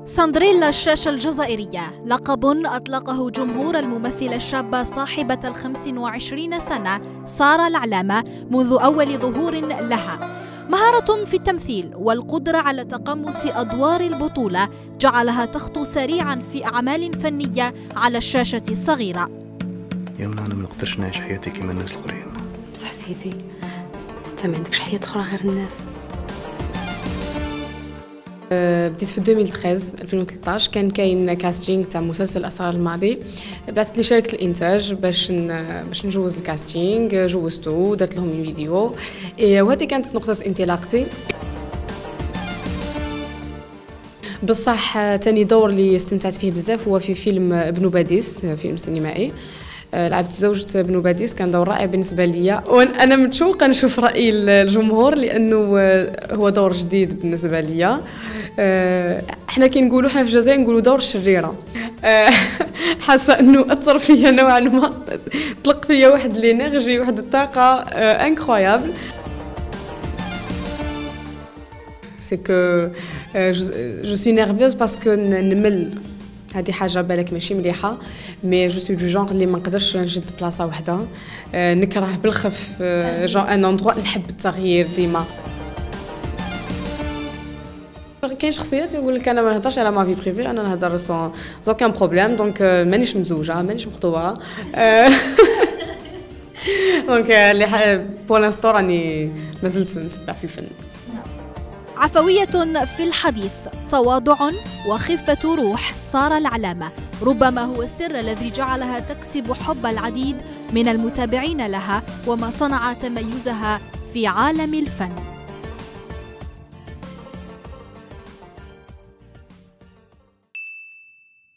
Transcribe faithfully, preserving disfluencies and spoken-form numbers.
ساندريلا الشاشة الجزائرية لقب أطلقه جمهور الممثلة الشابة صاحبة الخمس وعشرين سنة سارة العلامة منذ أول ظهور لها. مهارة في التمثيل والقدرة على تقمص أدوار البطولة جعلها تخطو سريعا في أعمال فنية على الشاشة الصغيرة. يومنا أنا ما نقدرش نعيش حياتي كيما الناس الآخرين. بصح سيدي أنت ما عندكش حياة أخرى غير الناس. بديت في ألفين وثلاثة عشر ألفين وثلاثطاش كان كاين كاستينغ تاع مسلسل أسرار الماضي، بعثت لي شركة الإنتاج باش باش نجوز الكاستينغ، جوزتو درت لهم فيديو وهذه كانت نقطة انطلاقتي. بصح تاني دور اللي استمتعت فيه بزاف هو في فيلم ابن باديس، فيلم سينمائي لعبت زوجة ابن باديس، كان دور رائع بالنسبة لي وأنا متشوقة نشوف رأي الجمهور لأنه هو دور جديد بالنسبة لي. احنا كي نقولوا احنا في الجزائر نقولوا دور الشريرة. حاسة انه اثر فيا نوعا ما، طلق فيا واحد لينيرجي واحد الطاقة انكرويابل. سي كو جو سوي نيرفيوز باسكو نمل، هذه حاجه بالك ماشي مليحه، مي جو سوي دو جونغ اللي ما نقدرش نشد بلاصه وحده، نكره بالخف جون ان اندروا، نحب التغيير ديما. كاين شخصيات يقول لك انا ما نهضرش على ما في بريفي، انا نهضر سون زوكان بروبليم، دونك مانيش مزوجه مانيش مخطوبه. دونك اللي بور لانستون راني مازلت نتبع في الفن. عفوية في الحديث، تواضع وخفة روح سارة العلامة ربما هو السر الذي جعلها تكسب حب العديد من المتابعين لها وما صنع تميزها في عالم الفن.